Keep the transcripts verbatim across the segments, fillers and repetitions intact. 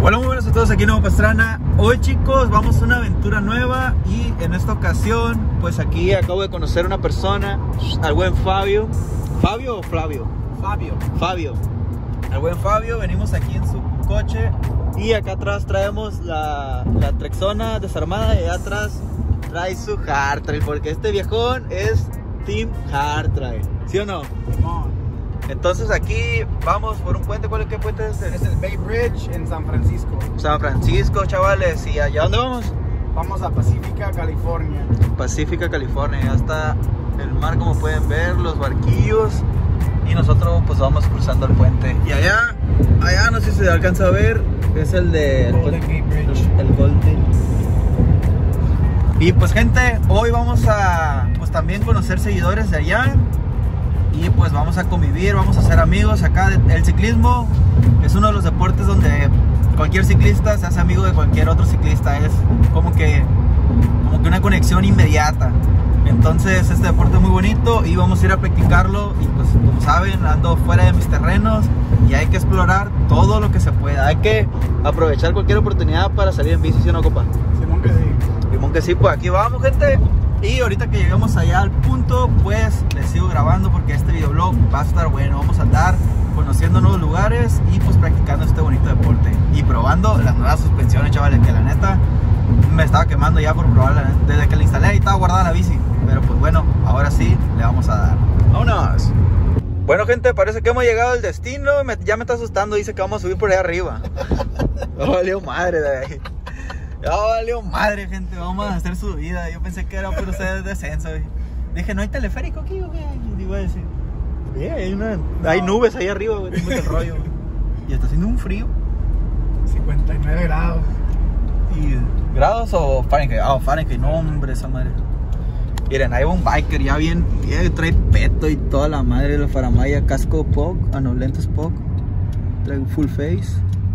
Hola, muy buenas a todos, aquí Nuevo Pastrana. Hoy, chicos, vamos a una aventura nueva y en esta ocasión, pues aquí acabo de conocer a una persona, al buen Fabio. ¿Fabio o Flavio? Fabio. Fabio. Al buen Fabio, venimos aquí en su coche y acá atrás traemos la, la Trexona desarmada y allá atrás trae su hard trail, porque este viejón es Team Hard Trail, ¿sí o no? Simón. Entonces aquí vamos por un puente. ¿Cuál es? ¿Qué puente es este? Es el Bay Bridge en San Francisco. San Francisco, chavales. ¿Y allá dónde vamos? Vamos a Pacífica, California. Pacífica, California. Ya está el mar, como pueden ver, los barquillos. Y nosotros pues vamos cruzando el puente. Y allá, allá no sé si se alcanza a ver, es el de el Golden Gate Bridge. El Golden. Y pues, gente, hoy vamos a pues también conocer seguidores de allá. Y pues vamos a convivir, vamos a ser amigos acá. El ciclismo es uno de los deportes donde cualquier ciclista se hace amigo de cualquier otro ciclista. Es como que, como que una conexión inmediata. Entonces este deporte es muy bonito y vamos a ir a practicarlo. Y pues como saben, ando fuera de mis terrenos y hay que explorar todo lo que se pueda. Hay que aprovechar cualquier oportunidad para salir en bici, ¿sí o no, compa? Simón que sí. Simón que sí, pues aquí vamos, gente. Y ahorita que llegamos allá al punto, pues les sigo grabando porque este videoblog va a estar bueno. Vamos a andar conociendo nuevos lugares y pues practicando este bonito deporte. Y probando las nuevas suspensiones, chavales, que la neta me estaba quemando ya por probarla. Desde que la instalé y estaba guardada la bici. Pero pues bueno, ahora sí le vamos a dar. ¡Vámonos! Bueno, gente, parece que hemos llegado al destino. me, Ya me está asustando, dice que vamos a subir por ahí arriba. No valió madre de ahí. Ya valió madre, gente, vamos a hacer subida. Yo pensé que era por ustedes descenso. Dije, ¿no hay teleférico aquí o qué? Y digo, decir, yeah, hay, una, no. hay nubes ahí arriba, güey, tengo el rollo. Y está haciendo un frío. cincuenta y nueve grados. ¿Y grados o Fahrenheit? Ah, oh, Fahrenheit, no, hombre, esa madre. Miren, ahí va un biker ya bien, bien, trae peto y toda la madre de la faramaya, casco P O C, ah no, lentes P O C, trae un full face.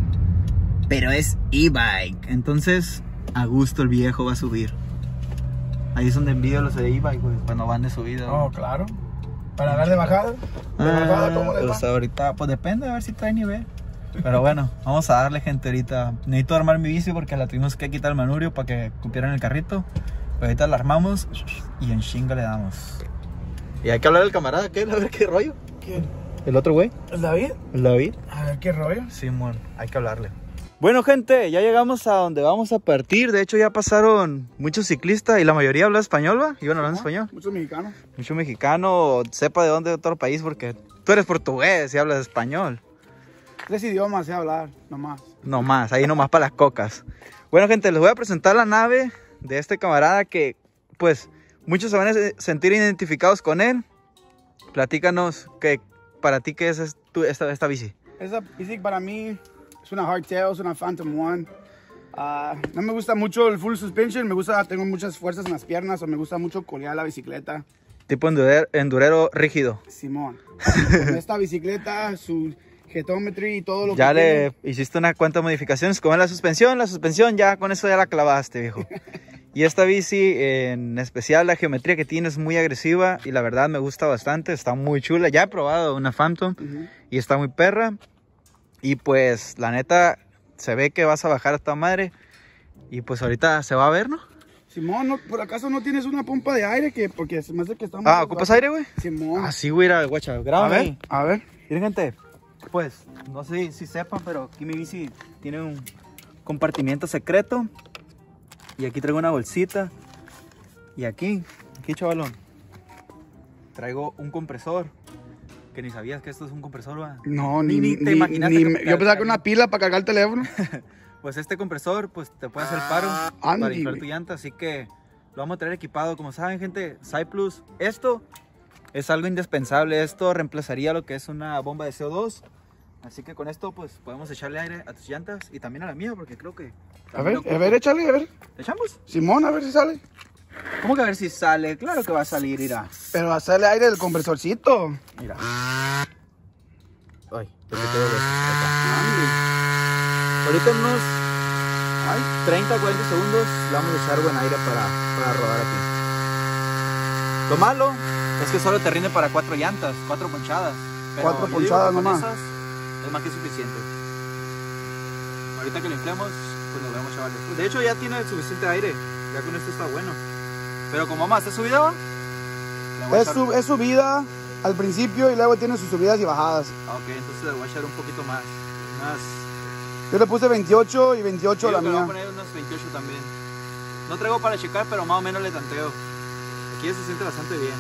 Pero es e-bike, entonces a gusto el viejo va a subir. Ahí es donde envío los de e-bike, güey, cuando van de subida. Oh, claro. Para dar de bajada. ¿De ah, bajada cómo le pues va? ahorita, pues depende, a ver si trae nivel. Pero bueno, vamos a darle, gente, ahorita. Necesito armar mi bici porque la tuvimos que quitar el manubrio para que cupieran el carrito. Pero ahorita la armamos y en chinga le damos. Y hay que hablar del camarada, ¿qué? A ver qué rollo. ¿Quién? ¿El otro güey? ¿El David? ¿El David? A ver qué rollo. Sí, mon, hay que hablarle. Bueno, gente, ya llegamos a donde vamos a partir. De hecho, ya pasaron muchos ciclistas y la mayoría habla español, ¿va? Iban hablando español. Muchos mexicanos. Mucho mexicano, sepa de dónde, de otro país, porque tú eres portugués y hablas español. Tres idiomas sé hablar, nomás. No más, ahí nomás para las cocas. Bueno, gente, les voy a presentar la nave de este camarada que, pues, muchos se van a sentir identificados con él. Platícanos, que para ti, ¿qué es esta, esta, esta bici? Esa bici para mí es una Hardtail, es una Phantom One. Uh, no me gusta mucho el full suspension, me gusta, tengo muchas fuerzas en las piernas o me gusta mucho colear la bicicleta. Tipo endurero, endurero rígido. Simón. Con esta bicicleta, su getometry y todo lo ya que le tiene. hiciste una cuanta modificaciones, como en la suspensión, la suspensión ya con eso ya la clavaste, viejo. Y esta bici, en especial la geometría que tiene es muy agresiva y la verdad me gusta bastante, está muy chula. Ya he probado una Phantom uh-huh. y está muy perra. Y pues la neta se ve que vas a bajar a esta madre y pues ahorita se va a ver, ¿no? Simón, ¿no, ¿por acaso no tienes una pompa de aire? Que, porque se me hace que estamos... Ah, ¿ocupas aire, güey? Simón. Ah, sí, güey, guacha, grábame. A ver, a ver. Miren, gente, pues, no sé si sepan, pero aquí mi bici tiene un compartimiento secreto. Y aquí traigo una bolsita. Y aquí, aquí, chavalón, traigo un compresor. Que ni sabías que esto es un compresor, ¿va? No, ni, ni, ni te ni, imaginaste. Ni, que yo pensaba que una pila para cargar el teléfono. Pues este compresor, pues te puede hacer paro Andy, para inflar tu llanta. Así que lo vamos a traer equipado. Como saben, gente, Cyplus, esto es algo indispensable. Esto reemplazaría lo que es una bomba de C O dos. Así que con esto, pues, podemos echarle aire a tus llantas y también a la mía, porque creo que... A ver, a ver, échale, a ver. ¿Le echamos? Simón, a ver si sale. ¿Cómo que a ver si sale? Claro que va a salir, mira. Pero va a salir aire del compresorcito. Mira. Ay, te quedó ahorita en unos ay, treinta a cuarenta segundos le vamos a echar buen aire para, para rodar aquí. Lo malo es que solo te rinde para cuatro llantas, cuatro ponchadas. Cuatro ponchadas nomás. Es más que suficiente. Ahorita que lo inflemos, pues nos vemos, chavales. Pues de hecho ya tiene suficiente aire, ya con esto está bueno. Pero como vamos a hacer subida, le voy a Es, echar- su- es subida al principio y luego tiene sus subidas y bajadas. Ah, ok, entonces le voy a echar un poquito más. Unas... Yo le puse veintiocho y veintiocho a la Digo que le mía. voy a poner unos veintiocho también. No traigo para checar, pero más o menos le tanteo. Aquí se siente bastante bien.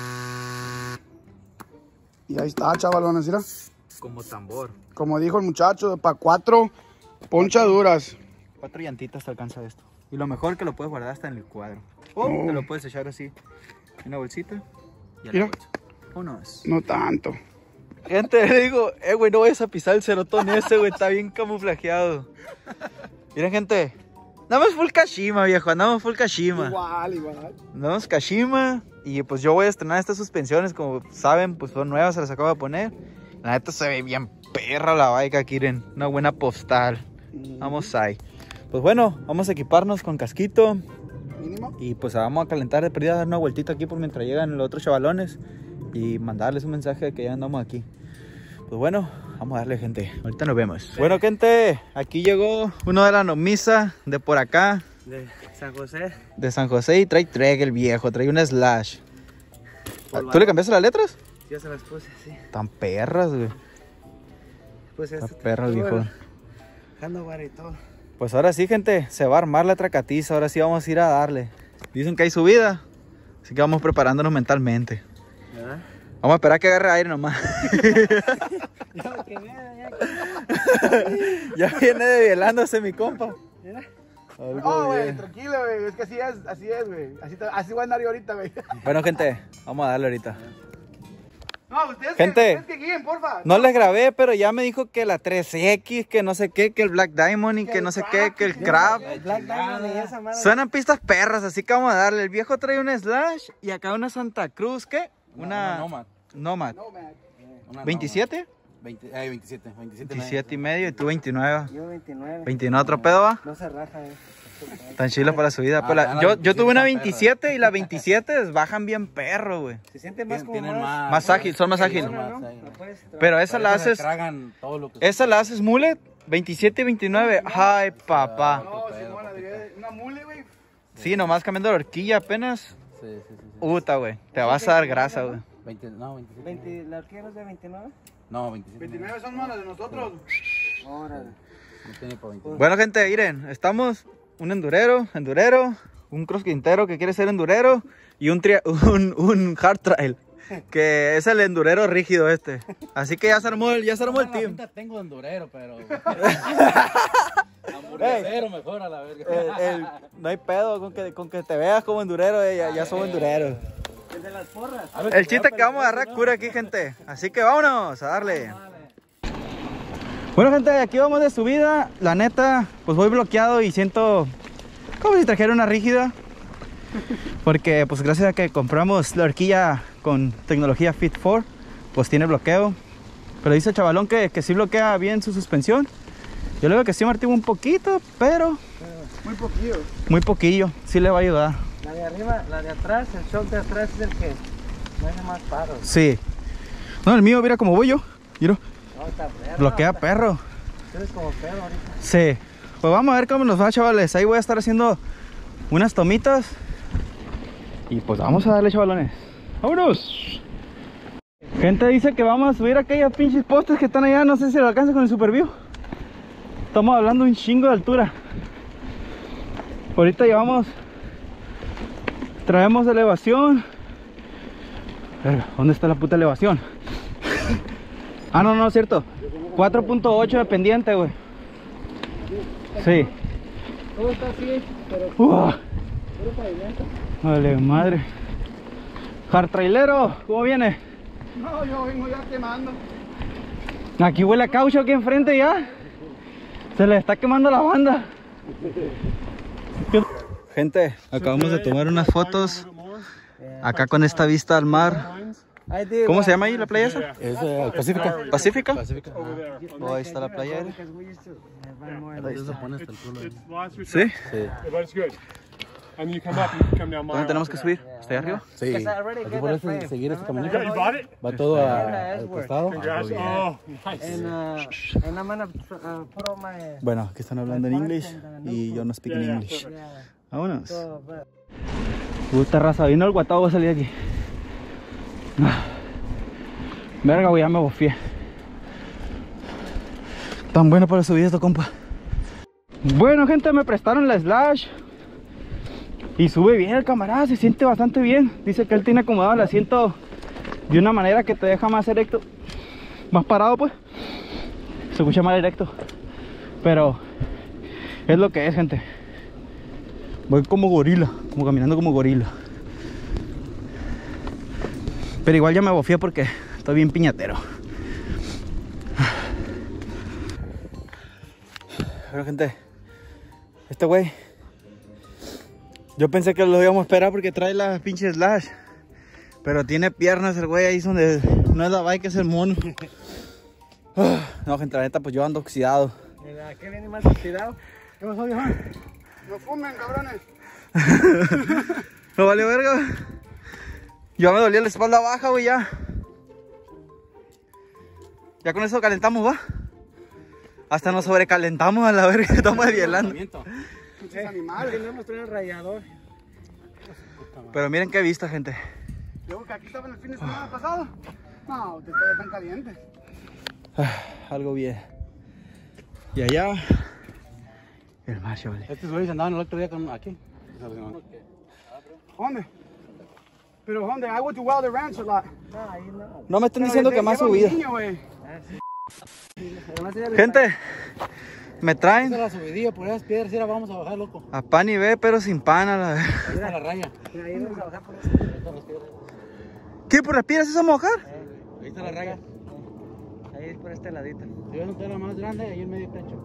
Y ahí está, chavalones, mira. Como tambor. Como dijo el muchacho, para cuatro ponchaduras. Cuatro llantitas te alcanza esto. Y lo mejor que lo puedes guardar hasta en el cuadro. O Oh. te lo puedes echar así. En una bolsita. Y a la Mira. bolsa. Vámonos. No tanto. Gente, le digo, eh, güey, no vayas a pisar el cerotón ese, güey, está bien camuflajeado. Miren, gente, andamos full Kashima, viejo, andamos full Kashima. Igual, igual. Andamos Kashima y pues yo voy a estrenar estas suspensiones, como saben, pues son nuevas, se las acabo de poner. La neta se ve bien perra la bike, Kiren, una buena postal. Vamos ahí. Pues bueno, vamos a equiparnos con casquito Mínimo. y pues vamos a calentar de perdida, dar una vueltita aquí por mientras llegan los otros chavalones y mandarles un mensaje de que ya andamos aquí. Pues bueno, vamos a darle, gente. Ahorita nos vemos. Bueno, gente, aquí llegó uno de la nomisa de por acá, De San José. de San José, y trae trek el viejo, trae un slash. ¿Tú le cambiaste las letras? Yo se las puse así. Tan perras, güey. Pues Tan esto. perras, viejo. Handlebar y todo. Pues ahora sí, gente, se va a armar la tracatiza. Ahora sí vamos a ir a darle. Dicen que hay subida, así que vamos preparándonos mentalmente. ¿Verdad? Vamos a esperar que agarre aire nomás. Ya que vea, ya Ya viene desvelándose mi compa. Mira. Algo Oh, güey, bien. tranquilo, güey. Es que así es, así es, güey. Así, te- así voy a andar yo ahorita, güey. Bueno, gente, vamos a darle ahorita. No, ustedes Gente. que, ustedes que guíen, porfa. No les grabé, pero ya me dijo que la tres equis, que no sé qué, que el Black Diamond y que no sé qué, que el Crab. Black Diamond y esa madre. Suenan pistas perras, así que vamos a darle. El viejo trae un Slash y acá una Santa Cruz, ¿qué? Una Nomad. Nomad. No, man. Una ¿veintisiete? Nomad. veinte, eh, veintisiete, veintisiete. veintisiete y medio y tú veintinueve. Yo veintinueve. veintinueve otro pedo, va. No se raja, eh. Tan chila para la subida. Ah, Pues la- están las yo, yo tuve una veintisiete veintisiete y las veintisiete bajan bien perro, güey. Se siente más Tienen, como tienen más. Más ágil, son más ágiles. Buena, ¿no? Más ágil. La puedes trabajar. Pero esa la Parece que haces, tragan todo lo que esa la haces mullet, veintisiete y veintinueve. Ay, papá. No, si no, la de una mule, güey. Sí, nomás cambiando la horquilla apenas. Sí, sí, sí. sí. Puta, güey. Te vas a dar grasa, güey. veinte, no, veintisiete. veinte, ¿la horquilla no es de veintinueve? No, veintisiete. veintinueve son más las de nosotros. Órale. No tiene para veintisiete. Bueno, gente, miren, estamos un endurero, endurero, un cross quintero que quiere ser endurero y un, tria- un, un hard trail, que es el endurero rígido este. Así que ya se armó el, ya se armó el team. Ahorita tengo endurero, pero. Hamburguesero mejor a la verga. El- el- no hay pedo con que, con que te veas como endurero, eh, ya, ya somos endureros. El de las porras. El chiste es que vamos a agarrar cura aquí, gente. Así que vámonos a darle. Bueno, gente, aquí vamos de subida. La neta, pues voy bloqueado y siento como si trajera una rígida. Porque, pues gracias a que compramos la horquilla con tecnología Fit cuatro, pues tiene bloqueo. Pero dice el chavalón que, que sí bloquea bien su suspensión. Yo le veo que sí amortigua un poquito, pero Muy poquillo. muy poquillo. Sí le va a ayudar. La de arriba, la de atrás, el shock de atrás es el que no hace más paros. Sí. No, el mío, mira cómo voy yo. Mira, No, está perro. bloquea Está- perro. Tú eres como perro ahorita. Sí. Pues vamos a ver cómo nos va, chavales. Ahí voy a estar haciendo unas tomitas. Y pues vamos a darle, chavalones. ¡Vámonos! Gente dice que vamos a subir aquellos pinches postes que están allá. No sé si lo alcanza con el Superview. Estamos hablando de un chingo de altura. Ahorita llevamos... Traemos elevación. Verga, ¿dónde está la puta elevación? Ah, no, no, es cierto. cuatro punto ocho de pendiente, güey. Sí. Todo está así, pero Uah, puro pavimento. vale, madre. Hard trailero, ¿cómo viene? No, yo vengo ya quemando. Aquí huele a caucho aquí enfrente ya. Se le está quemando la banda. Gente, acabamos de tomar unas fotos acá con esta vista al mar. I did, ¿Cómo uh, se llama ahí la playa esa? Es eh, Pacífica. ¿Pacífica? Pacífica. Oh, ahí está la playa. because we used to have one more Ahí se pone hasta el culo. ahí. ¿Sí? Sí. But it's good. And you come up, you can come down my ¿Dónde tenemos que subir? Yeah. ¿Hasta allá arriba? Sí. Because I already Aquí get por that eso frame. seguir ese Remember caminito. Yeah, you bought it? Va todo a- Yeah, al it's worth costado. Congrats. Oh, nice. And, uh, and I'm gonna uh, put all my... Bueno, aquí están hablando en inglés y yo no speak Yeah, in yeah, English. perfect. Yeah. Vámonos. So, but... Puta raza, vino el guatado, voy a salir de aquí. Verga, güey, ya me bofié. Tan bueno para subir esto, compa. Bueno, gente, me prestaron la Slash. Y sube bien el camarada, se siente bastante bien. Dice que él tiene acomodado el asiento de una manera que te deja más erecto. Más parado, pues. Se escucha más directo. Pero es lo que es, gente. Voy como gorila, como caminando como gorila. Pero igual ya me bofié porque estoy bien piñatero. Pero gente, este güey, yo pensé que lo íbamos a esperar porque trae la pinche Slash. Pero tiene piernas el güey ahí donde no es la bike, es el mono. No, gente, la neta, pues yo ando oxidado. Mira, ¿qué viene más oxidado? ¿Qué pasó, viejón? No fumen, cabrones. No vale verga. Yo me dolía la espalda baja, güey, ya. Ya con eso calentamos, ¿va? Hasta nos sobrecalentamos a la verga, estamos desvielando. Muchos animales. Tenemos un rayador. Pero miren qué vista, gente. Yo que aquí estaba el fin de semana pasado. No, te todavía tan caliente. Ah, algo bien. Y allá, el mar, chavales. Estos güeyes andaban el otro día con aquí. ¿Dónde? Pero ¿dónde? I went to Wilder Ranch a lot. No, ahí no. No me están diciendo que más Lleva mi subida. niño, güey. Gente, me traen Esa es la subidilla por esas piedras, y ahora vamos a bajar, loco. a pan y ve, pero sin pan a la vez. Ahí está la raya. Mira, ahí vamos a bajar por eso. ¿Qué? ¿Por las piedras se vamos a mojar? Ahí está la raya. Ahí es por este ladito. Si ves donde está la más grande, ahí en medio pecho.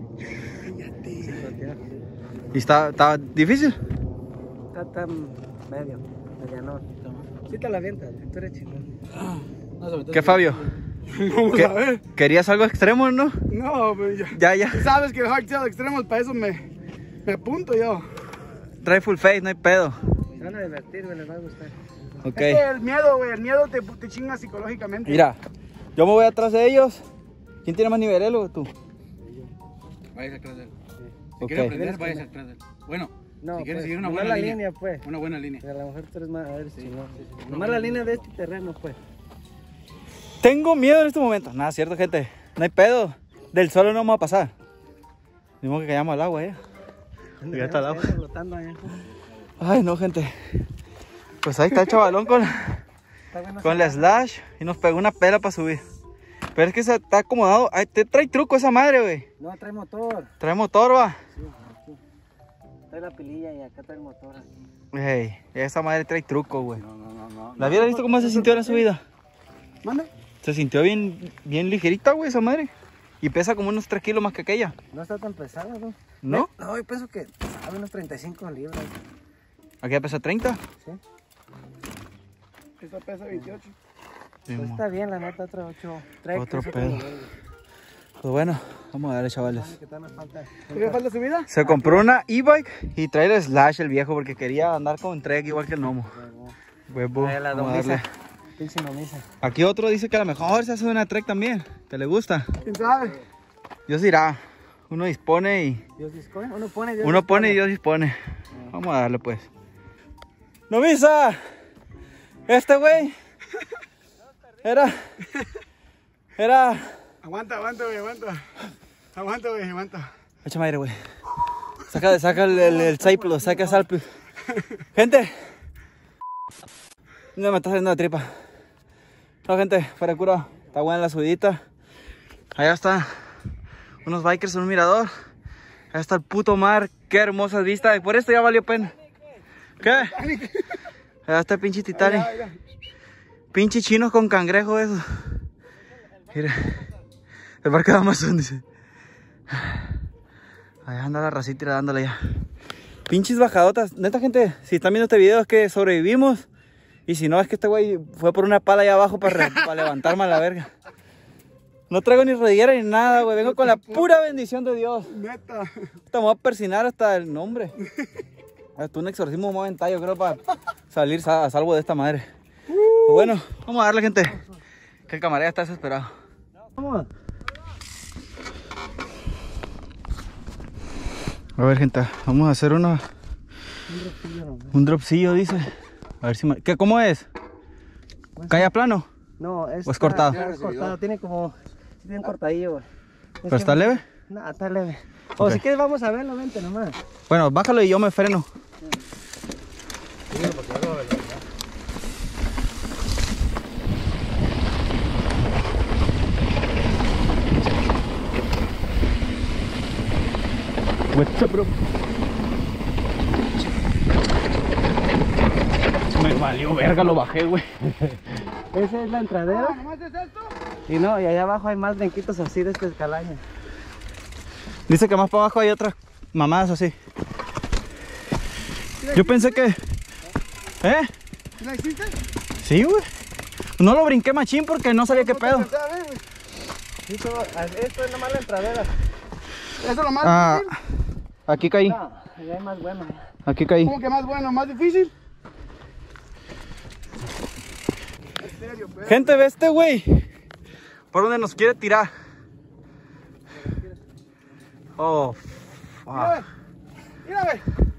¿Y está, está difícil? Está tan medio, mediano. Sí te la avientas, tú eres chingón. No, sobre todo ¿Qué, si- Fabio? Vamos ¿Qué- a ver. ¿Querías algo extremo, no? No, pero ya. Ya, ya. Tú sabes que el hardtail extremos, para eso me, me apunto yo. Trae full face, no hay pedo. Se van a divertir, güey, les va a gustar. Ok. Es que el miedo, güey, el miedo te, te chinga psicológicamente. Mira, yo me voy atrás de ellos. ¿Quién tiene más nivel, o tú? Vayas atrás de él. Si Ok. quieres aprender, vayas atrás de él. Bueno, No, si quieres pues, seguir una nomás buena la línea. línea, pues. Una buena línea. A lo mejor tú eres más, a ver, si no. Nomás la línea de este terreno, pues. Tengo miedo en este momento. Nada, cierto, gente. No hay pedo. Del suelo no vamos a pasar. Ni modo que callamos al agua, eh. Ya está el agua. Flotando allá. Ay, no, gente. Pues ahí está el chavalón con, Está bueno. con la Slash y nos pegó una pela para subir. Pero es que se está acomodado. Ay, te trae truco esa madre, güey. No, trae motor. Trae motor, va. Trae la pililla y acá trae el motor. Ey, esa madre trae truco, güey. No, no, no, no. ¿La hubiera visto cómo se sintió la subida? ¿Mande? Se sintió bien, bien ligerita, güey, esa madre. Y pesa como unos tres kilos más que aquella. No está tan pesada, ¿no? ¿No? No, yo pienso que sabe unos treinta y cinco libras. Aquella pesa treinta. Sí. Esta pesa veintiocho. Sí, Pues mo. está bien, la neta, otro ocho. Trae Otro que es pedo. nivel, Pues bueno, vamos a darle, chavales. que todavía nos falta. ¿Te falta subida? Se compró una e-bike y trae el Slash el viejo porque quería andar con Trek igual que el Nomo. Huevo, Trae la vamos a domisa. darle. Pinche nomisa. Aquí otro dice que a lo mejor se hace una Trek también, que le gusta. ¿Quién sabe? Dios dirá, uno dispone y Dios dispone. Uno pone, Dios uno pone y Dios dispone. Vamos a darle pues. ¡Nomisa! Este güey era... Era... Aguanta, aguanta, güey, aguanta. Aguanta, güey, aguanta. Échame aire, güey. Saca, saca el, el, el Cyplo, saca el Cyplo. Gente. No me está saliendo la tripa. No, gente, para cura. Está buena la subidita. Allá están unos bikers en un mirador. Allá está el puto mar. Qué hermosas vistas. Por esto ya valió pena. ¿Qué? Allá está el pinche Titanic. Mira, mira. Pinche chinos con cangrejo eso. Mira. El barco de Amazon, dice. Allá anda la racita dándole ya. Pinches bajadotas. Neta, gente, si están viendo este video es que sobrevivimos. Y si no, es que este güey fue por una pala allá abajo para, para levantarme a la verga. No traigo ni rodillera ni nada, güey. Vengo con la pura bendición de Dios. Neta. Te voy a persinar hasta el nombre. Es un exorcismo momentáneo, yo creo, para salir a salvo de esta madre. Uh. Bueno, vamos a darle, gente. Que el camarada está desesperado. Vamos. A ver, gente, vamos a hacer una... Un dropcillo, ¿no? Un dropcillo, dice. A ver si... Me... ¿Qué, ¿Cómo es? ¿Cae a plano? No, es... ¿O es cortado? Es cortado, tiene como... Tiene un cortadillo, güey. ¿Pero está leve? No, está leve. O Okay. si quieres vamos a verlo, vente nomás. Bueno, bájalo y yo me freno. What's up, bro? Me valió verga, lo bajé, güey. Esa es la entradera. ¿Nomás es esto? Y no, y allá abajo hay más brinquitos así de esta escalaña. Dice que más para abajo hay otras mamadas así. Yo pensé que... ¿Eh? ¿La hiciste? Sí, güey. No lo brinqué machín porque no sabía qué pedo. Esto, esto es nomás la entradera. Eso es lo más Ah, difícil. aquí caí. No, allá hay más bueno. Aquí caí. ¿Cómo que más bueno? ¿Más difícil? En serio, pues. Gente, ve este güey. Por donde nos quiere tirar. Oh, Mira, fuck. mira, ve.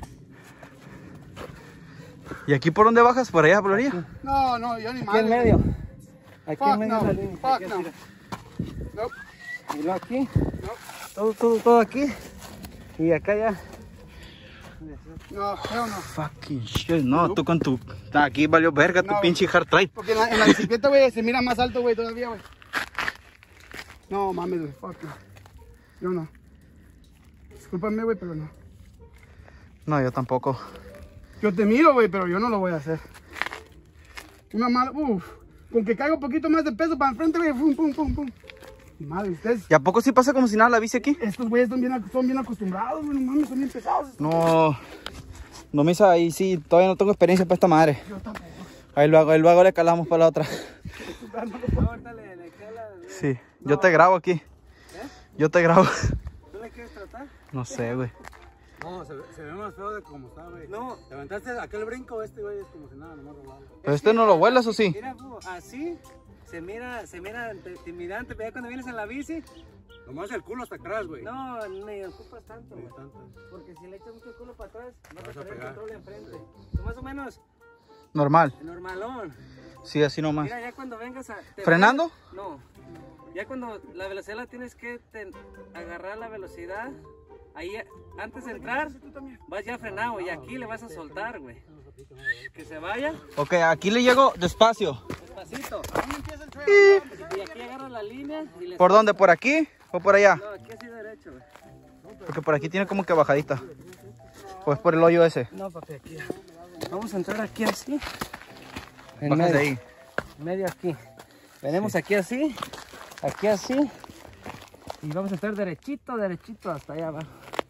¿Y aquí por dónde bajas? ¿Por allá, por la orilla? No, no, yo ni Aquí madre. en medio. Aquí Fuck en medio no, de la línea. fuck Aquí no. así. Nope. Y luego aquí. Todo, todo, todo aquí. Y acá ya. No, no, no. Fucking shit. No, tú con tu... Aquí valió verga tu No. pinche hard trade. Porque en la, en la bicicleta, güey, se mira más alto, güey, todavía, güey. No, mames, güey, fuck no. Yo no. Discúlpame, güey, pero no. No, yo tampoco. Yo te miro, güey, pero yo no lo voy a hacer. Una mala, uff. Con que caiga un poquito más de peso para enfrente, güey, pum, pum, pum, pum. Madre, ustedes, ¿Y a poco sí pasa como si nada la bici aquí? estos güeyes son bien, son bien acostumbrados, güey, no mames, son bien pesados. No. No me hizo ahí, sí. Todavía no tengo experiencia para esta madre. Yo tampoco. Ahí luego, ahí luego le calamos para la otra. Ahorita le, le cala. Sí. Yo te grabo aquí. Yo te grabo. ¿Tú le quieres tratar? No sé, güey. No, se, ve- se ve más feo de como está, güey. No. Levantaste aquel brinco, este güey es como si nada, nomás rolado. ¿Pero este no lo vuelas o sí? Mira, bu, así se mira, se mira intimidante, pero ya cuando vienes en la bici, Nomás el culo hasta atrás, güey. no, ni ocupas tanto, Ni güey. tanto. Porque si le echas mucho el culo para atrás, vas a Vas a perder el pegar. control enfrente. Tú más o menos, Normal. normalón. Sí, así nomás. Mira, ya cuando vengas a... te ¿Frenando? vas- No. Ya cuando la velocidad la tienes que ten- agarrar la velocidad, ahí antes de entrar, vas ya frenado y aquí le vas a soltar, güey. Que se vaya, Ok, aquí le llego despacio. despacito. Y aquí agarra la línea y le ¿Por dónde? ¿Por aquí o por allá? No, aquí así derecho, güey. Porque por aquí tiene como que bajadita. O es por el hoyo ese. No, papi, aquí. Vamos a entrar aquí así. En Bajas de medio, ahí. medio aquí. Venimos aquí así, aquí así. Y vamos a entrar derechito, derechito hasta allá abajo.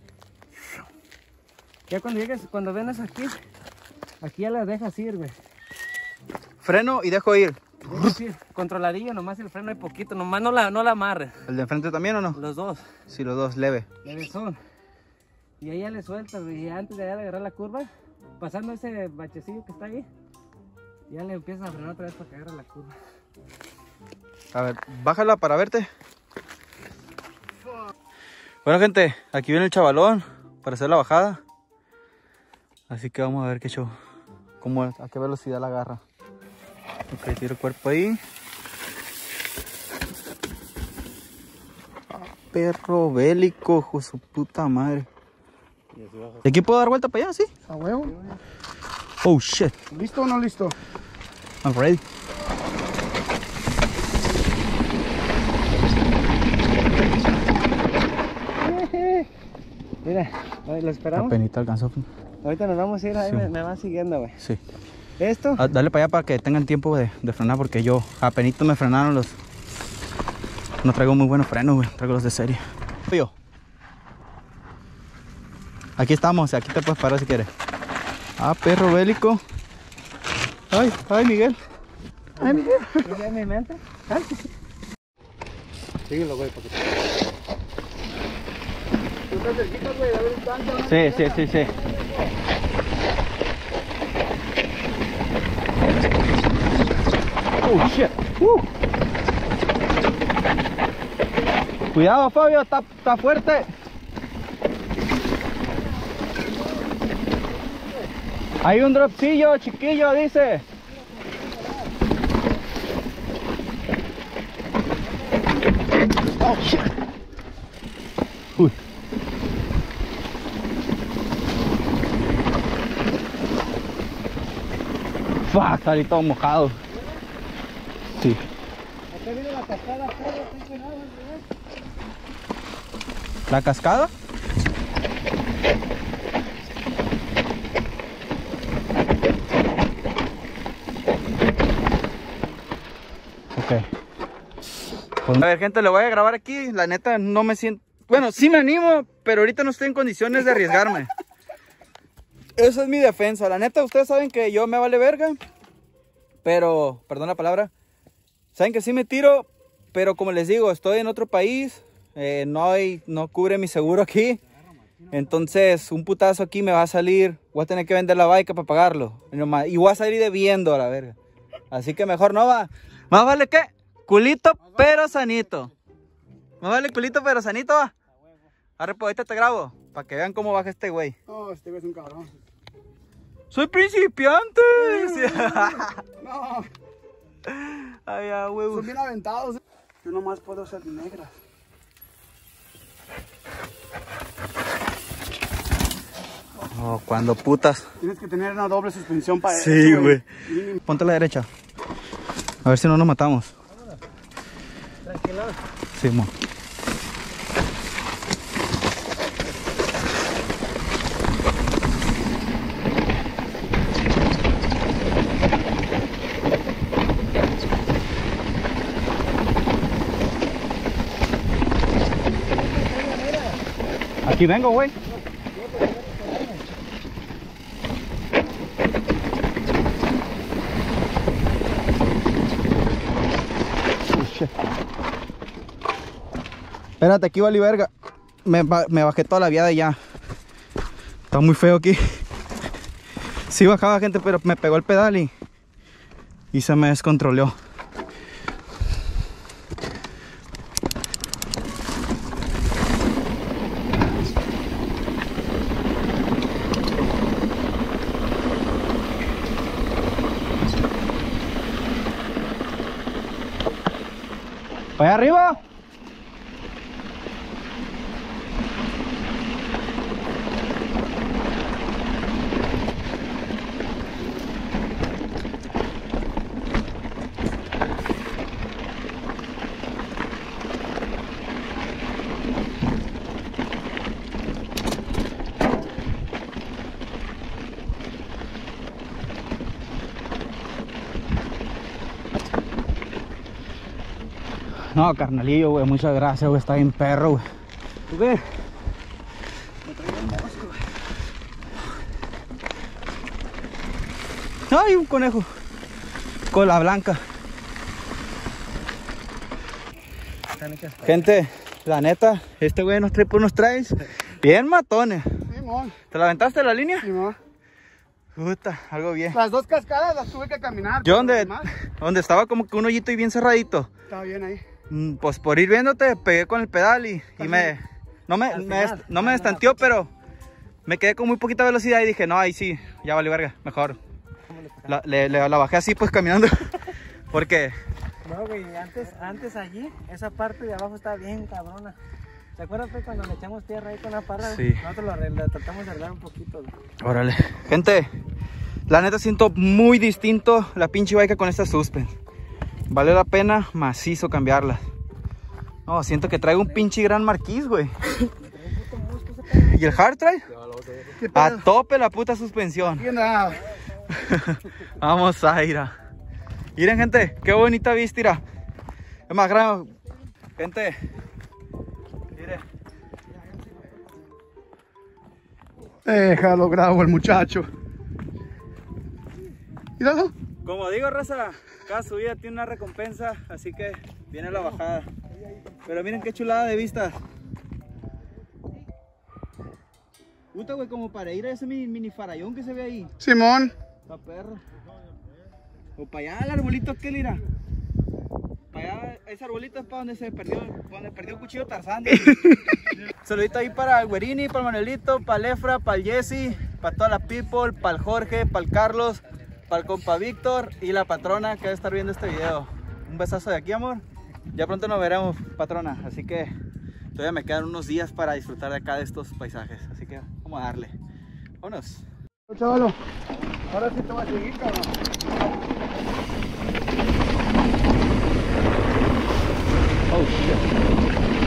Ya cuando llegues, cuando vienes aquí, aquí ya las dejas ir, güey. Freno y dejo ir. Dejas ir. Controladillo, nomás el freno hay poquito, nomás no la, no la amarres. ¿El de enfrente también o no? Los dos, Sí, los dos, leve. leve son. Y ahí ya le sueltas, güey. Y antes de allá de agarrar la curva, pasando ese bachecillo que está ahí, ya le empiezas a frenar otra vez para que agarre la curva. A ver, bájala para verte. Bueno, gente, aquí viene el chavalón para hacer la bajada. Así que vamos a ver qué show. Cómo, a qué velocidad la agarra. Ok, tiro el cuerpo ahí. Ah, perro bélico, hijo de su puta madre. ¿Y aquí puedo dar vuelta para allá, sí? ¿A huevo? Oh shit, ¿Listo o no listo? I'm ready. Mira, lo esperamos. Apenita alcanzó. Ahorita nos vamos a ir, ahí Sí. me, me va siguiendo, güey. Sí. Esto, Ah, dale para allá para que tengan tiempo de, de frenar, porque yo apenito me frenaron los... No traigo muy buenos frenos, güey. Traigo los de serie. Yo. Aquí estamos, aquí te puedes parar si quieres. Ah, perro bélico. Ay, ay, Miguel. Ay, Miguel. ¿ya en mi mente? Síguelo, güey, porque... ¿Tú estás cerquita, güey? A ver, distancia, ¿no? Sí, sí, sí, sí. Oh, shit. Uh. Cuidado, Fabio, está, está fuerte. Hay un dropcillo chiquillo, dice. Oh, shit. Uy. Fuck, salí todo mojado. Sí. Acá viene la cascada, ¿La cascada? Ok. Pues, a ver, gente, le voy a grabar aquí. La neta, no me siento... Bueno, sí me animo, pero ahorita no estoy en condiciones de arriesgarme. Esa es mi defensa. La neta, ustedes saben que yo me vale verga. Pero, perdón la palabra. Saben que sí me tiro, pero como les digo, estoy en otro país. Eh, no hay, no cubre mi seguro aquí. Entonces, un putazo aquí me va a salir. Voy a tener que vender la bike para pagarlo. Y voy a salir debiendo a la verga. Así que mejor no va. Más vale que culito pero sanito. Más vale culito pero sanito, va. Arre, pues ahorita te grabo. Para que vean cómo baja este güey. No, este güey es un cabrón. ¡Soy principiante! No. Ay, ya, huevos. Son bien aventados. Yo nomás puedo ser negras. Oh, cuando putas. Tienes que tener una doble suspensión para Sí, eso, güey. Ponte a la derecha. A ver si no nos matamos. Tranquilo. Sí, mo. Aquí vengo, güey. Espérate, aquí vale verga. Me, me bajé toda la viada ya. Está muy feo aquí. Sí bajaba, gente, pero me pegó el pedal y, y se me descontroló. ¿Para allá arriba? No, carnalillo, güey, muchas gracias, güey, está bien perro, güey. ¿Tú qué? Ay, un conejo. Cola blanca. Gente, la neta, este güey nos trae por unos trails bien matones. Sí, mon. ¿Te la aventaste la línea? Sí, mon. Puta, algo bien. Las dos cascadas las tuve que caminar. Yo pero donde, lo demás donde estaba como que un hoyito y bien cerradito. estaba bien ahí. Mm, Pues por ir viéndote, pegué con el pedal y, y me, no me, me est- no me estanteó, pero me quedé con muy poquita velocidad y dije, no, ahí sí, ya vale verga, mejor. La, le, le- la bajé así pues caminando, porque No, güey, antes, antes allí, esa parte de abajo estaba bien cabrona. ¿Te acuerdas pues, cuando le echamos tierra ahí con la parra? Sí. Nosotros lo arregla- tratamos de arreglar un poquito. Güey. órale. Gente, la neta siento muy distinto la pinche bike con esta suspen. Vale la pena macizo cambiarla. No, siento que traigo un pinche gran marquís, güey. ¿Y el hard trail? ¿Qué A pedo? tope la puta suspensión. ¿Qué onda? Vamos a ir a... Miren, gente, qué bonita vista, mira. Es más grande. Gente, miren. Déjalo, grabo el muchacho. Míralo. Como digo, raza, cada subida tiene una recompensa, así que viene la bajada. Pero miren qué chulada de vista. Puta, güey, como para ir a ese mini, mini farallón que se ve ahí. Simón. La perra. O para allá, el arbolito aquel, mira. ese arbolito es para donde se perdió, para donde perdió el cuchillo Tarzán. Saludito ahí para el Güerini, para el Manuelito, para el Efra, para el Jesse, para toda la people, para el Jorge, para el Carlos, para el compa Víctor y la patrona que va a estar viendo este video. Un besazo de aquí, amor. Ya pronto nos veremos, patrona. Así que todavía me quedan unos días para disfrutar de acá de estos paisajes. Así que vamos a darle. Vámonos. Chavalo, ahora sí te voy a seguir, cabrón. Oh, shit.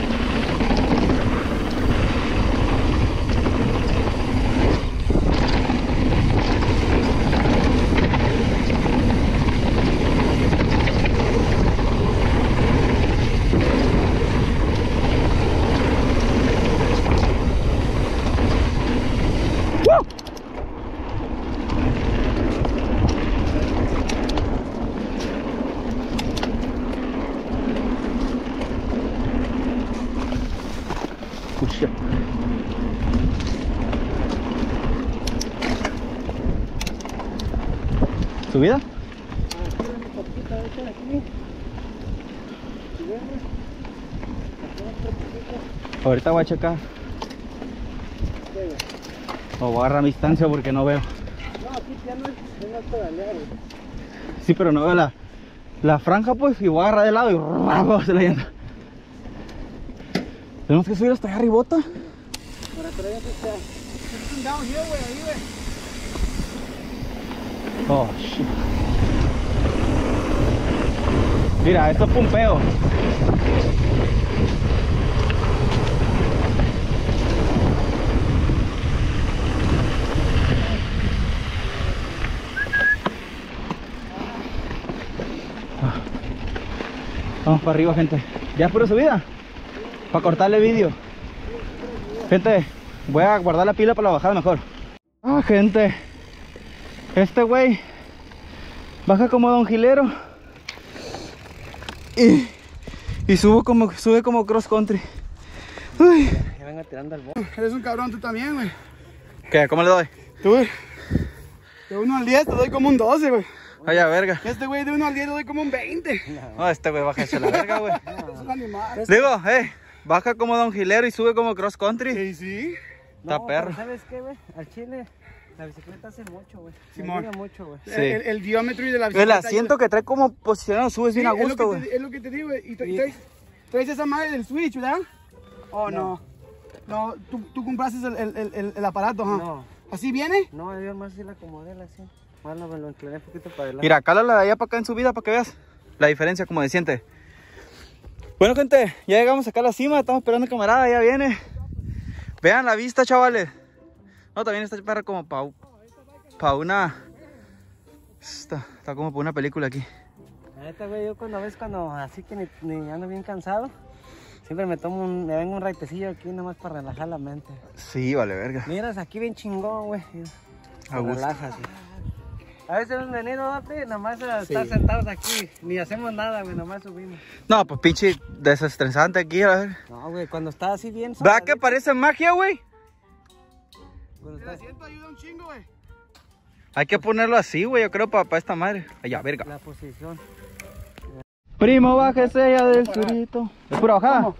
¿Subida? Ahorita voy a checar. O voy a agarrar mi distancia porque no veo. No, aquí ya no es, no es pedalear. Sí, pero no veo la, la franja, pues, y voy a agarrar de lado y ¡rrr! Se la llanta. Tenemos que subir hasta allá arribota. Para traer esta. Es un downhill, güey, ahí, güey. Oh, shit. Mira, esto es pumpeo. Vamos para arriba, gente. ¿Ya es pura subida? Para cortarle vídeo. Gente, voy a guardar la pila para la bajada mejor. Ah, gente. Este güey baja como Don Gilero y, y sube como sube como cross country. Uy. Que venga tirando al bote. Eres un cabrón tú también, güey. ¿Qué? ¿Cómo le doy? Tú, güey. De uno al diez te doy como un doce, güey. Vaya verga. Este güey de uno al diez le doy como un veinte. No, este güey baja hacia la verga, güey. Es un animal. Digo, eh, baja como Don Gilero y sube como cross country. Sí, sí. Está No, perro. pero ¿sabes qué, güey? Al chile, la bicicleta hace mucho, güey. Me Simón. ayuda mucho, güey. Sí. El, el diómetro y de la El bicicleta. asiento que trae como posicionado subes Sí, bien a es lo gusto, que te- güey. Es lo que te digo, güey. Y tra- traes, traes esa madre del Switch, ¿verdad? ¿O no? No, tú, tú compraste el, el, el, el- el aparato, ¿ah? No, ¿Así viene? no, yo más sí la acomodé así. Más lo, me lo incliné un poquito para adelante. Mira, cálala de allá para acá en subida para que veas la diferencia como de siente. Bueno, gente, ya llegamos acá a la cima, estamos esperando el camarada, ya viene. Vean la vista, chavales. No, también está perra como para pa una... Está, está como para una película aquí. La neta, güey, yo cuando ves cuando así que ni, ni ando bien cansado, siempre me tomo un, me vengo un raitecillo aquí nomás para relajar la mente. Sí, vale, verga. Miras aquí bien chingón, güey. A Te gusto. relajas, güey. A veces hemos venido, papi, nomás a estar sentados aquí, ni hacemos nada, güey, nomás subimos. No, pues pinche desestresante aquí, a ver. No, güey, cuando está así bien... ¿Verdad que solamente, parece magia, güey? cuando El está- asiento ayuda un chingo, güey. Hay que ponerlo así, güey, yo creo, para pa esta madre. Allá, verga. La posición. Primo, bájese ya del surito. ¿Es pura bajada?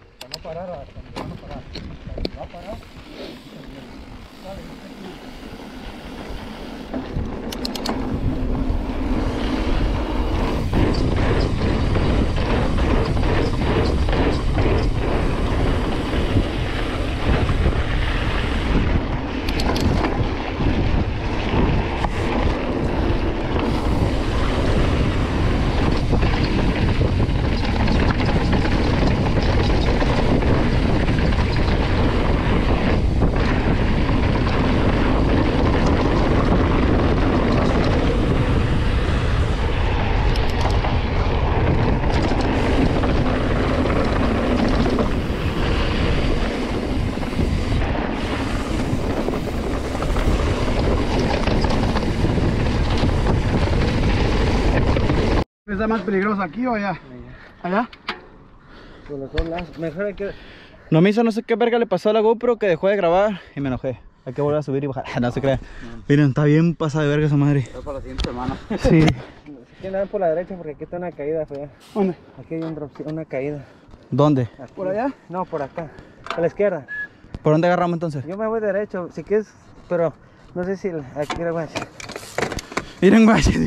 ¿Está más peligroso aquí o allá? ¿Allá? Por los dos lados. Mejor hay que... No me hizo no sé qué verga le pasó a la GoPro que dejó de grabar y me enojé. Hay que volver a subir y bajar. No se crea. Miren, está bien pasada de verga esa madre. Para la siguiente semana. Sí. Aquí andan por la derecha porque aquí está una caída fea. ¿Dónde? Aquí hay un drop, una caída. ¿Dónde? Aquí. ¿Por allá? No, por acá. A la izquierda. ¿Por dónde agarramos entonces? Yo me voy derecho, si quieres, pero no sé si el- aquí la voy a hacer. Miren, guache.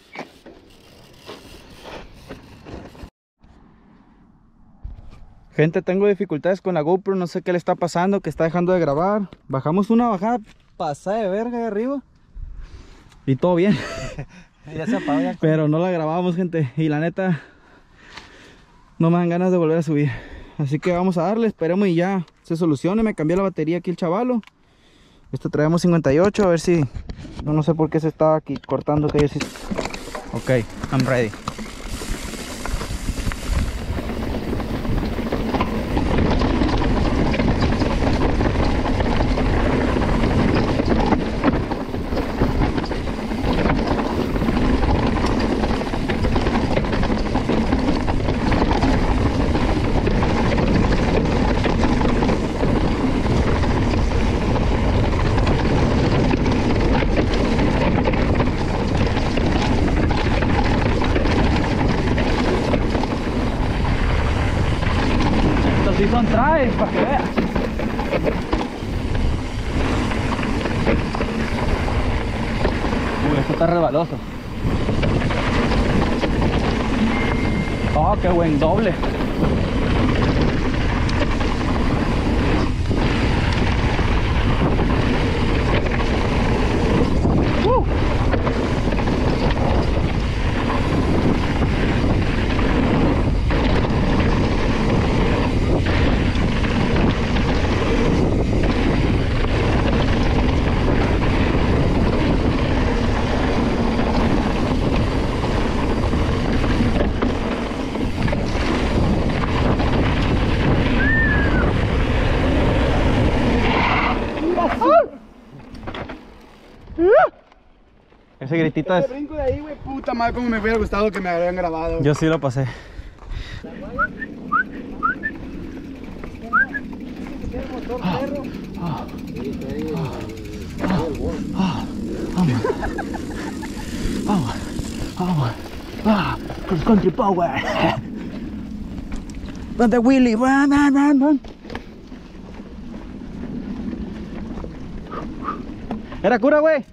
Gente, tengo dificultades con la GoPro, no sé qué le está pasando, que está dejando de grabar. Bajamos una bajada pasada de verga de arriba y todo bien. Ya se apagó ya. Pero no la grabamos, gente, y la neta no me dan ganas de volver a subir. Así que vamos a darle, esperemos y ya se solucione. Me cambió la batería aquí el chavalo. Esto traemos cincuenta y ocho, a ver si... No, no sé por qué se está aquí cortando. Que yo sí... Ok, I'm ready. Estos sí son traes, para que veas. Uy, esto está resbaloso. Oh, qué buen doble. Uh. Ese gritito es... Ese brinco de ahí, güey, puta madre, como me hubiera gustado que me habrían grabado. Yo sí lo pasé. Vamos, vamos, ah, cross country power. ¿Dónde Willy? Run, run, run, run. Era cura, güey.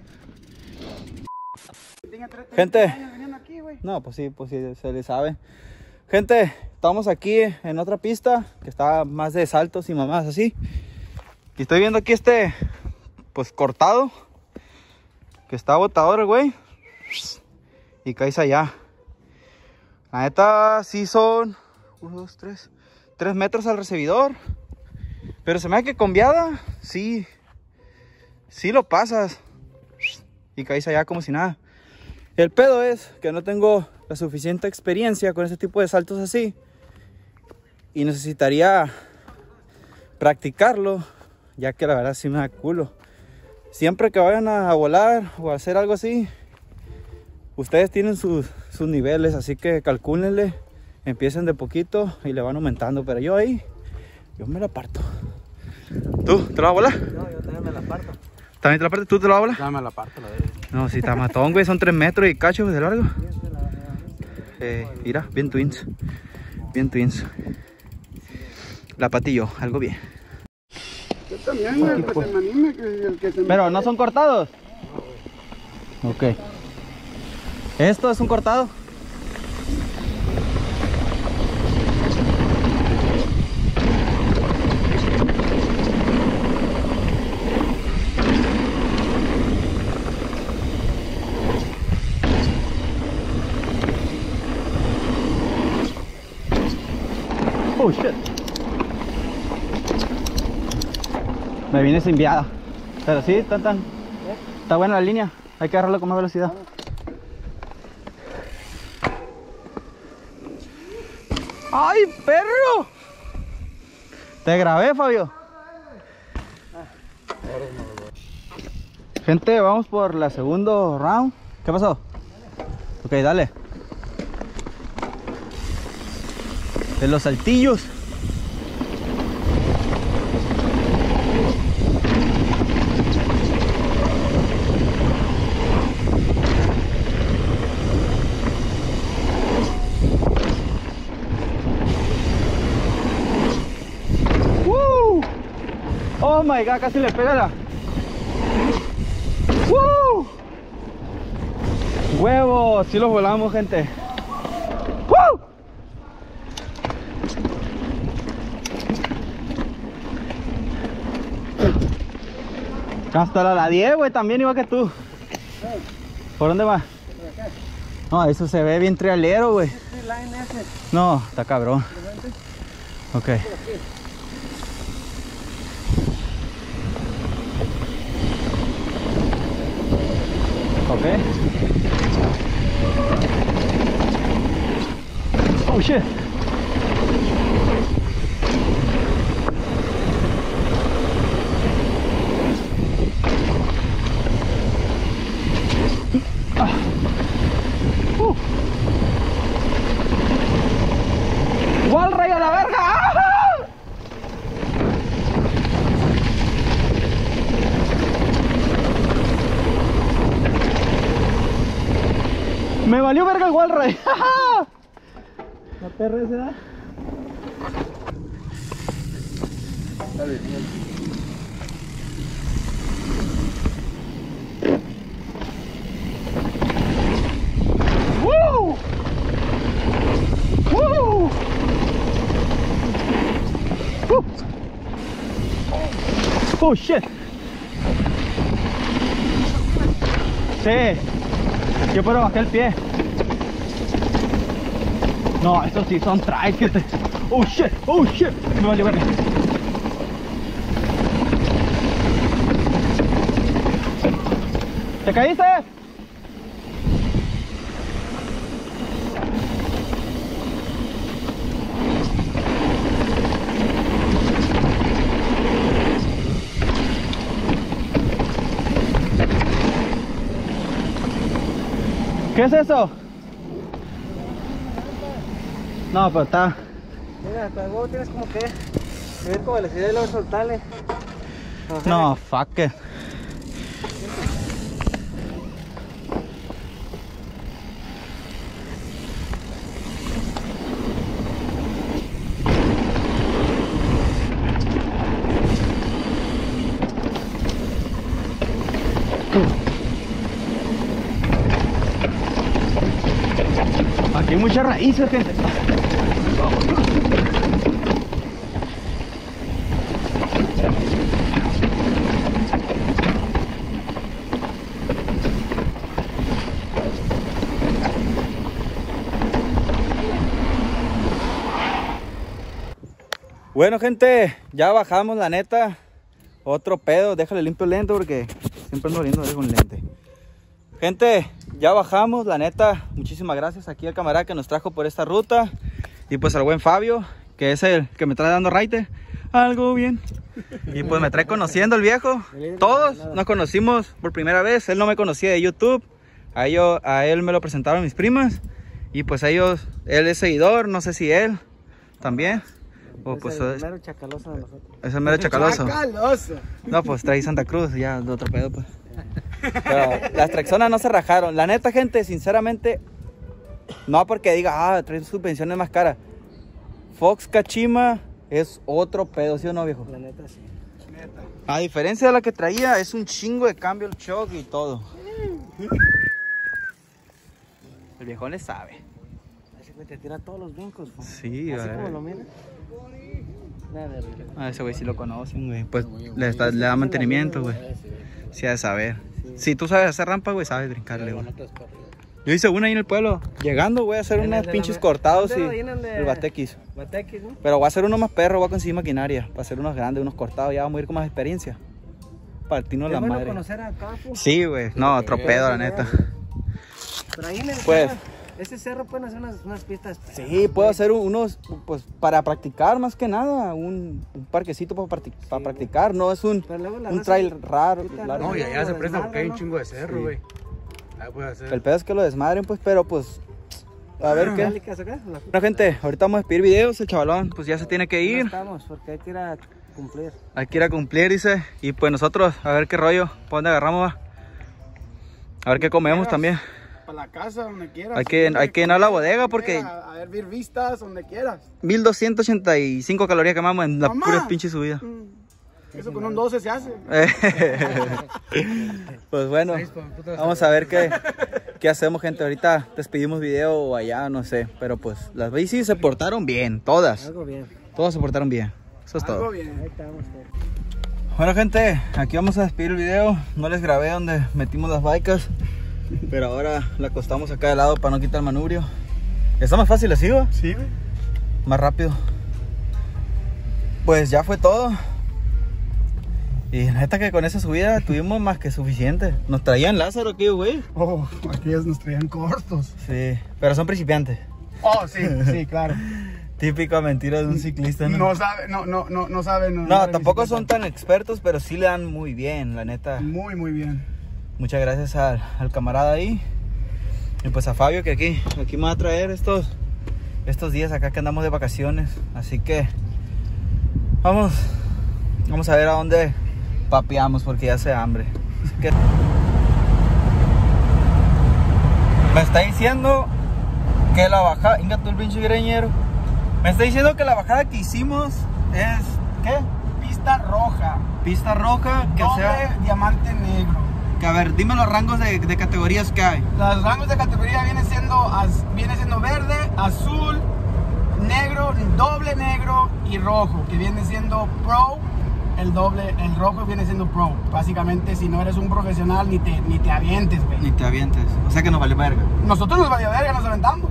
Gente, no, pues sí, pues sí, se le sabe. Gente, estamos aquí en otra pista que está más de saltos y mamás así. Y estoy viendo aquí este, pues cortado, que está botador, güey. Y caes allá. La neta, sí son uno, dos, tres, tres metros al recibidor. Pero se me da que con viada, sí, sí lo pasas. Y caes allá como si nada. El pedo es que no tengo la suficiente experiencia con ese tipo de saltos así. Y necesitaría practicarlo, ya que la verdad sí me da culo. Siempre que vayan a volar o a hacer algo así, ustedes tienen sus, sus niveles, así que calcúlenle, empiecen de poquito y le van aumentando. Pero yo ahí, yo me la parto. ¿Tú te la vas a volar? No, yo también me la parto. ¿También te la partes? ¿Tú te la vas a volar? Ya me la parto, la verdad. No, si está matón, güey, son tres metros y cacho de largo. Eh, mira, bien twins. Bien twins. La patillo, algo bien. Yo también, güey, el que se me anime, que el que se me... Pero no son cortados. Ok. ¿Esto es un cortado? Oh shit. Me vine sin viada. Pero sí, tan tan. Está buena la línea. Hay que agarrarlo con más velocidad. ¡Ay, perro! Te grabé, Fabio. Gente, vamos por la segundo round. ¿Qué pasó? Ok, dale. De los saltillos. my god, casi le pega la... ¡Woo! ¡Huevos! Sí los volamos, gente. ¡Woo! Hasta la, la diez, güey, también igual que tú. ¿Por dónde va? No, eso se ve bien trialero, güey. No, está cabrón. Ok. Ok. Oh shit. Ah. Uh. ¡Walray a la verga! ¡Ah! Me valió verga el Walray. La perra esa da. ¡Woo! ¡Woo! ¡Uh! Oh shit. Sí. Yo puedo bajar el pie. No, estos sí son traes que te... Oh shit, oh shit. Me vale verga. ¿Te caíste? ¿Qué es eso? No, pero está... Mira, pero luego tienes como que subir con velocidad y luego soltarle. No, fuck it. Aquí hay muchas raíces, gente. Bueno, gente, ya bajamos, la neta. Otro pedo, déjale limpio el lente porque siempre ando viendo con lente. Gente, ya bajamos, la neta. Muchísimas gracias aquí al camarada que nos trajo por esta ruta. Y pues al buen Fabio, que es el que me trae dando raite. Algo bien. Y pues me trae conociendo el viejo. Todos nos conocimos por primera vez. Él no me conocía de YouTube. A, ello, a él me lo presentaron mis primas. Y pues ellos, él es seguidor, no sé si él también. O Es pues el es, mero chacaloso de nosotros. es el mero chacaloso. Chacaloso. No, pues trae Santa Cruz, ya de otro pedo, pues. Pero las Trexonas no se rajaron. La neta, gente, sinceramente, no porque diga, ah, trae suspensiones más caras. Fox Kachima es otro pedo, ¿sí o no, viejo? La neta, sí. A diferencia de la que traía, es un chingo de cambio el shock y todo. El viejón le sabe. Así que te tira todos los brincos. ¿No? Sí, así a como ver. lo mira. Nada de rico. A ese güey sí lo conocen, güey. Pues le, está- le da mantenimiento, güey. Sí, ha de saber. Si tú sabes hacer rampa, güey, sabes brincarle, güey. Yo hice una ahí en el pueblo. Llegando, voy a hacer En el unos de la pinches me- cortados y ¿Dónde lo llenan de- el batequis. Batequis, ¿no? Pero voy a hacer uno más perro, voy a conseguir maquinaria. Para hacer unos grandes, unos cortados. Ya vamos a ir con más experiencia. Partirnos Es la bueno madre. conocer a Cafu. Sí, güey. No, otro pedo, la neta. Pero ahí en el Pues- cerro, ese cerro pueden hacer unas, unas pistas. Sí, puedo hacer un- unos, pues, para practicar más que nada. Un, un parquecito para, practi- para practicar. No es un, Pero luego la un raza- trail raro. Ahorita largo. No, y allá se presta porque hay un ¿no? chingo de cerro, Sí. güey. Ahí puede hacer. El pedo es que lo desmadren, pues, pero pues... A ver qué. ¿Metálicas acá? La- Bueno, gente, ahorita vamos a despedir videos. El chavalón, pues ya se tiene que No ir. estamos, porque hay que ir a cumplir. Hay que ir a cumplir, dice. Y pues nosotros, a ver qué rollo. ¿Para dónde agarramos? Va? A ver qué comemos también. Para la casa, donde quieras. Hay que- hay que llenar la bodega porque- A, a ver, ver vistas, donde quieras. mil doscientas ochenta y cinco calorías quemamos en la Mamá. pura pinche subida. Mm. Eso con un doce se hace. Pues bueno, vamos a ver qué, qué hacemos, gente. Ahorita despedimos video o allá, no sé. Pero pues las bicis se portaron bien, todas. Algo bien. Todas se portaron bien. Eso es Algo todo. bien. Ahí estamos. Bueno, gente, aquí vamos a despedir el video. No les grabé donde metimos las bikes, pero ahora la acostamos acá de lado para no quitar el manubrio. Está más fácil así, ¿va? Sí, güey. Más rápido. Pues ya fue todo. Y neta que con esa subida tuvimos más que suficiente. Nos traían Lázaro aquí, güey. Oh, aquellos nos traían cortos. Sí, pero son principiantes. Oh, sí, sí, claro. Típica mentira de un ciclista, ¿no? No sabe, no, no, no, no saben. No, andar en tampoco bicicleta. son tan expertos, pero sí le dan muy bien, la neta. Muy, muy bien. Muchas gracias al, al camarada ahí. Y pues a Fabio, que aquí, aquí me va a traer estos, estos días acá que andamos de vacaciones. Así que vamos, vamos a ver a dónde papeamos porque ya hace hambre. Así que me está diciendo que la bajada, inga tú el pinche greñero. Me está diciendo que la bajada que hicimos es, ¿qué? Pista roja. Pista roja, que Doble sea, diamante negro. que a ver, dime los rangos de, de categorías que hay. Los rangos de categoría vienen siendo, az- viene siendo verde, azul, negro, doble negro y rojo, que viene siendo pro. El doble, el rojo viene siendo pro. Básicamente, si no eres un profesional, ni te, ni te avientes, güey. Ni te avientes, o sea que nos vale verga. Nosotros nos vaya verga, nos aventamos.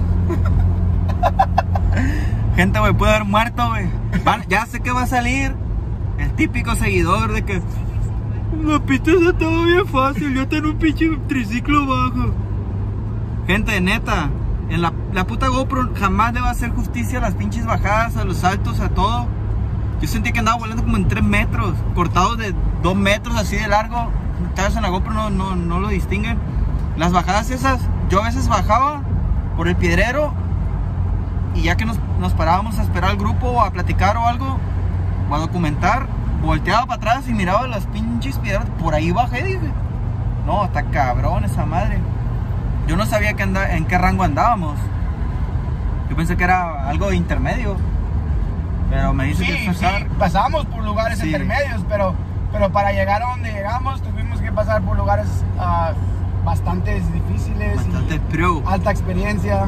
Gente, güey, puede haber muerto, güey. Van- Ya sé que va a salir el típico seguidor de que la pista está todo bien fácil, yo tengo un pinche triciclo bajo. Gente, neta, en la, la puta GoPro jamás le va a hacer justicia a las pinches bajadas, a los saltos, a todo. Yo sentí que andaba volando como en tres metros, cortados de dos metros así de largo. Tal vez en la GoPro no, no, no lo distinguen. Las bajadas esas, yo a veces bajaba por el piedrero y ya que nos, nos parábamos a esperar al grupo o a platicar o algo, o a documentar, volteaba para atrás y miraba las pinches piedras. Por ahí bajé, dije, no, está cabrón esa madre. Yo no sabía que anda, en qué rango andábamos. Yo pensé que era algo intermedio, pero me dice Sí, que sí, es pasar. pasamos por lugares Sí. intermedios, pero, pero para llegar a donde llegamos tuvimos que pasar por lugares ah, bastante difíciles. Bastante y pro. alta experiencia.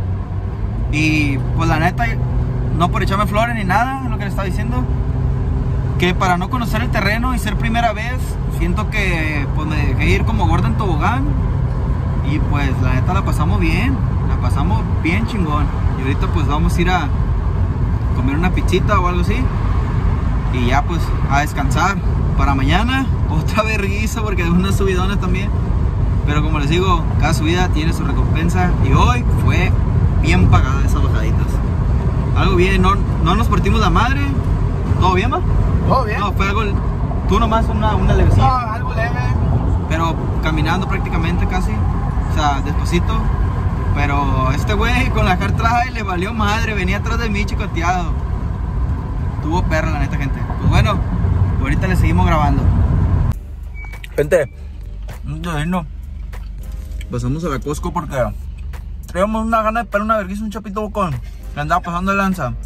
Y pues la neta, no por echarme flores ni nada, es lo que le estaba diciendo, que para no conocer el terreno y ser primera vez, siento que pues me dejé ir como gorda en tobogán. Y pues la neta la pasamos bien, la pasamos bien chingón. Y ahorita pues vamos a ir a comer una pizzita o algo así. Y ya pues a descansar para mañana. Otra vergüenza porque hay unas subidonas también. Pero como les digo, cada subida tiene su recompensa. Y hoy fue bien pagada esas bajaditas. Algo bien, no, no nos partimos la madre. ¿Todo bien, va? ¿Todo bien? No, fue algo, tú nomás una, una levecilla. No, algo leve. Pero caminando prácticamente casi. O sea, despacito. Pero este güey con la cartraja le valió madre. Venía atrás de mí chicoteado. Tuvo perra la neta, gente. Pues bueno, ahorita le seguimos grabando. Gente, no, pasamos a la Costco porque traíamos una gana de pelar una vergüenza, un chapito bocón. Le andaba pasando de lanza.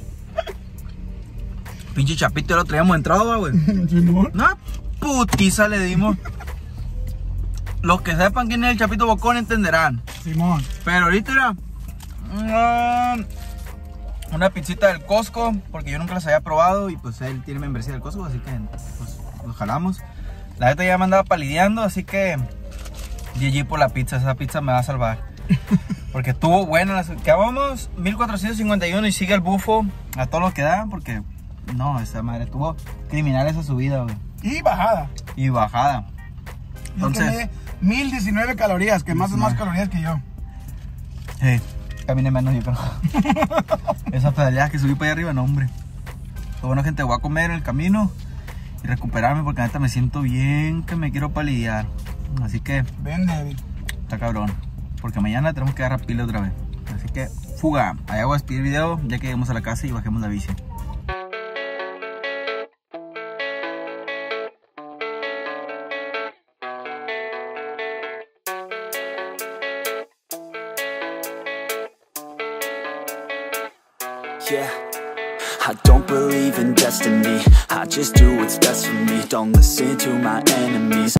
Pinche chapito, ya lo traíamos entrado, güey. Una putiza le dimos. Los que sepan quién es el chapito bocón entenderán. Simón. Pero ahorita era una, una pizzita del Costco, porque yo nunca las había probado y pues él tiene membresía del Costco, así que pues los jalamos. La neta ya me andaba palideando, así que G G por la pizza, esa pizza me va a salvar. Porque estuvo buena, las acabamos mil cuatrocientos cincuenta y uno y sigue el bufo a todo lo que da, porque no, esa madre estuvo criminal esa subida, güey. Y bajada. Y bajada. Yo Entonces, quemé mil diecinueve calorías, que más más calorías que yo. hey, caminé menos yo creo. Esa pedaleada que subí para allá arriba, no hombre. Pero bueno, gente, voy a comer en el camino y recuperarme porque neta me siento bien que me quiero palidear. Así que Ven, David. está cabrón, porque mañana tenemos que agarrar pila otra vez. Así que fuga, allá voy a despedir el video ya que lleguemos a la casa y bajemos la bici. Yeah, I don't believe in destiny, I just do what's best for me. Don't listen to my enemies.